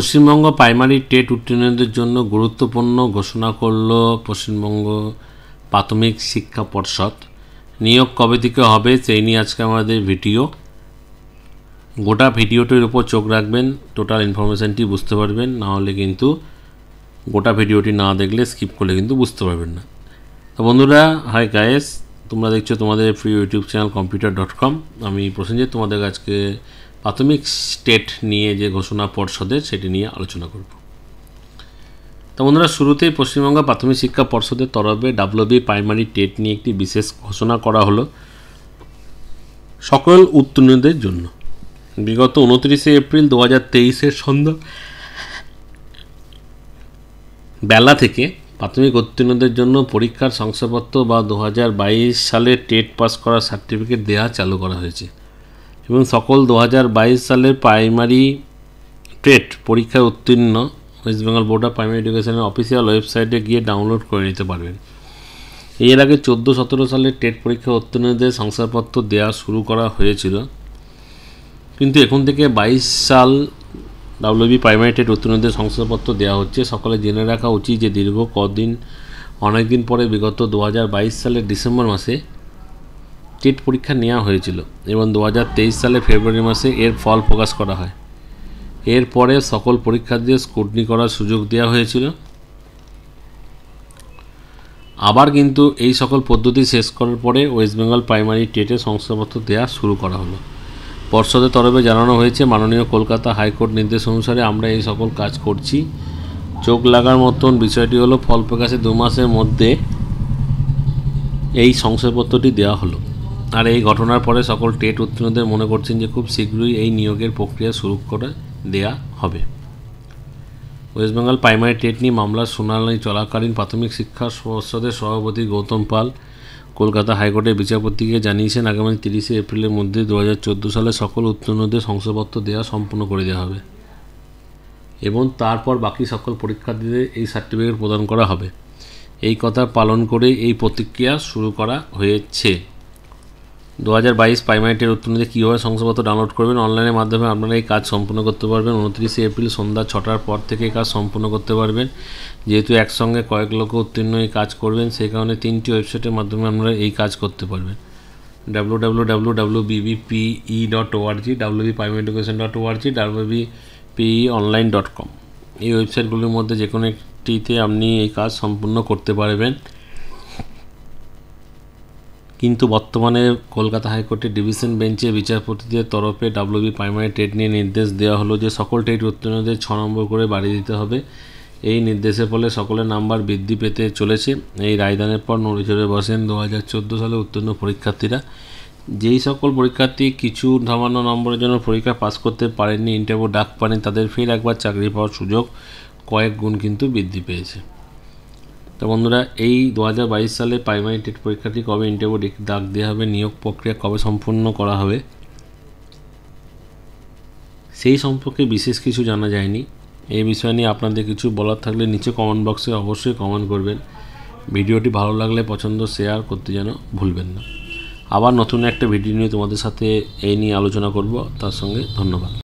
Paschimbanga primary TET উত্তীর্ণদের জন্য গুরুত্বপূর্ণ ঘোষণা করল পশ্চিমবঙ্গ প্রাথমিক শিক্ষা পর্ষদ। নিয়োগ কবে থেকে হবে সেই নিয়ে আজকে আমাদের ভিডিও। গোটা ভিডিওটির উপর চোখ রাখবেন, টোটাল ইনফরমেশানটি বুঝতে পারবেন, নাহলে কিন্তু গোটা ভিডিওটি না দেখলে স্কিপ করলে কিন্তু বুঝতে পারবেন না। তো বন্ধুরা, হাই গাইস, তোমরা দেখছো তোমাদের প্রিয় ইউটিউব চ্যানেল computer.com। আমি প্রসেনজিৎ তোমাদের আজকে প্রাথমিক টেট নিয়ে যে ঘোষণা পর্ষদের সেটি নিয়ে আলোচনা করব। তো বন্ধুরা, শুরুতেই পশ্চিমবঙ্গ প্রাথমিক শিক্ষা পর্ষদের তরফে WB প্রাইমারি টেট নিয়ে একটি বিশেষ ঘোষণা করা হলো সকল উত্তীর্ণদের জন্য। বিগত 29শে এপ্রিল 2023 সন্ধ্যা বেলা থেকে প্রাথমিক উত্তীর্ণদের জন্য পরীক্ষার শংসাপত্র বা 2022 সালে টেট পাস করার সার্টিফিকেট দেওয়া চালু করা হয়েছে এবং সকল 2022 সালের প্রাইমারি টেট পরীক্ষায় উত্তীর্ণ West Bengal board of primary এডুকেশনের অফিসিয়াল ওয়েবসাইটে গিয়ে ডাউনলোড করে নিতে পারবেন। এর আগে 14-17 সালের টেট পরীক্ষা উত্তীর্ণদের শংসাপত্র দেওয়া শুরু করা হয়েছিল, কিন্তু এখন থেকে 22 সাল WB প্রাইমারি টেট উত্তীর্ণদের শংসাপত্র দেওয়া হচ্ছে। সকলে জেনে রাখা উচিত যে দীর্ঘ অনেক দিন পরে বিগত 2022 সালের ডিসেম্বর মাসে টেট পরীক্ষা নেওয়া হয়েছিল এবং 2023 সালে ফেব্রুয়ারি মাসে এর ফল প্রকাশ করা হয়। এরপরে সকল পরীক্ষার্থীদের স্ক্রুটিনি করার সুযোগ দেওয়া হয়েছিল। আবার কিন্তু এই সকল পদ্ধতি শেষ করার পরে ওয়েস্ট বেঙ্গল প্রাইমারি টেটের শংসাপত্র দেওয়া শুরু করা হলো। পর্ষদের তরফে জানানো হয়েছে, মাননীয় কলকাতা হাইকোর্ট নির্দেশ অনুসারে আমরা এই সকল কাজ করছি। চোখ লাগার মতন বিষয়টি হলো, ফল প্রকাশে 2 মাসের মধ্যে এই শংসাপত্রটি দেওয়া হলো। আর এই ঘটনার পরে সকল টেট উত্তীর্ণদের মনে করছেন যে খুব শীঘ্রই এই নিয়োগের প্রক্রিয়া শুরু করে দেয়া হবে। ওয়েস্ট বেঙ্গল প্রাইমারি টেট নিয়ে মামলার শুনানি চলাকালীন প্রাথমিক শিক্ষা পর্ষদের সভাপতি গৌতম পাল কলকাতা হাইকোর্টের বিচারপতিকে জানিয়েছেন, আগামী 30শে এপ্রিলের মধ্যে 2014 সালে সকল উত্তীর্ণদের শংসাপত্র দেওয়া সম্পূর্ণ করে দেওয়া হবে এবং তারপর বাকি সকল পরীক্ষার্থীদের এই সার্টিফিকেট প্রদান করা হবে। এই কথা পালন করে এই প্রতিক্রিয়া শুরু করা হয়েছে। 2022 প্রাইমারি টেট উত্তীর্ণদের কীভাবে শংসাপত্র ডাউনলোড করবেন? অনলাইনের মাধ্যমে আপনারা এই কাজ সম্পূর্ণ করতে পারবেন। 29শে এপ্রিল সন্ধ্যা 6টার পর থেকে এই কাজ সম্পূর্ণ করতে পারবেন। যেহেতু একসঙ্গে কয়েক লক্ষ উত্তীর্ণ এই কাজ করবেন, সেই কারণে 3টি ওয়েবসাইটের মাধ্যমে আপনারা এই কাজ করতে পারবেন। www.wbpe.org, wbprimaryeducation.org, wbpeonline.com। এই ওয়েবসাইটগুলির মধ্যে যে কোনো একটিতে আপনি এই কাজ সম্পূর্ণ করতে পারবেন। কিন্তু বর্তমানে কলকাতা হাইকোর্টের ডিভিশন বেঞ্চে বিচারপতিদের তরফে WB প্রাইমারি টেট নিয়ে নির্দেশ দেওয়া হলো যে সকল টেট উত্তীর্ণদের 6 নম্বর করে বাড়িয়ে দিতে হবে। এই নির্দেশের ফলে সকলের নাম্বার বৃদ্ধি পেতে চলেছে। এই রায়দানের পর নড়েচড়ে বসেন 2014 সালে উত্তীর্ণ পরীক্ষার্থীরা। যেই সকল পরীক্ষার্থী কিছু সামান্য নম্বরের জন্য পরীক্ষা পাস করতে পারেননি, ইন্টারভিউ ডাক পাননি, তাদের ফের একবার চাকরি পাওয়ার সুযোগ কয়েক গুণ কিন্তু বৃদ্ধি পেয়েছে। তো বন্ধুরা, এই 2022 সালে প্রাইমারি টেট পরীক্ষার্থী কবে ইন্টারভিউ ডাক দেওয়া হবে, নিয়োগ প্রক্রিয়া কবে সম্পূর্ণ করা হবে, সেই সম্পর্কে বিশেষ কিছু জানা যায়নি। এই বিষয় নিয়ে আপনাদের কিছু বলার থাকলে নিচে কমেন্ট বক্সে অবশ্যই কমেন্ট করবেন। ভিডিওটি ভালো লাগলে পছন্দ শেয়ার করতে যেন ভুলবেন না। আবার নতুন একটা ভিডিও নিয়ে তোমাদের সাথে এই নিয়ে আলোচনা করব। তার সঙ্গে ধন্যবাদ।